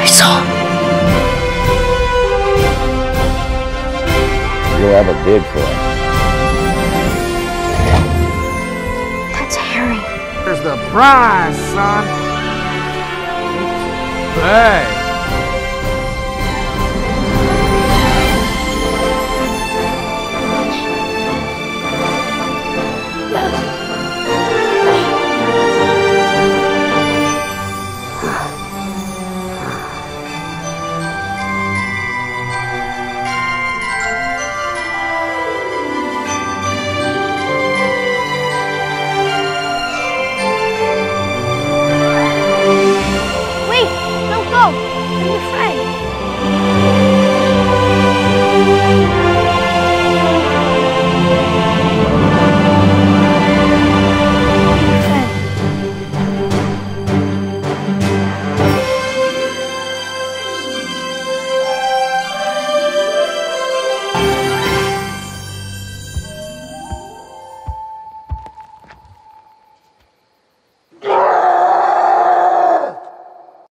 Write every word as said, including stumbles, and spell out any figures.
I saw. You'll have a Bigfoot. That's Harry. There's the prize, son. Hey. Wait, don't go. I'm your friend.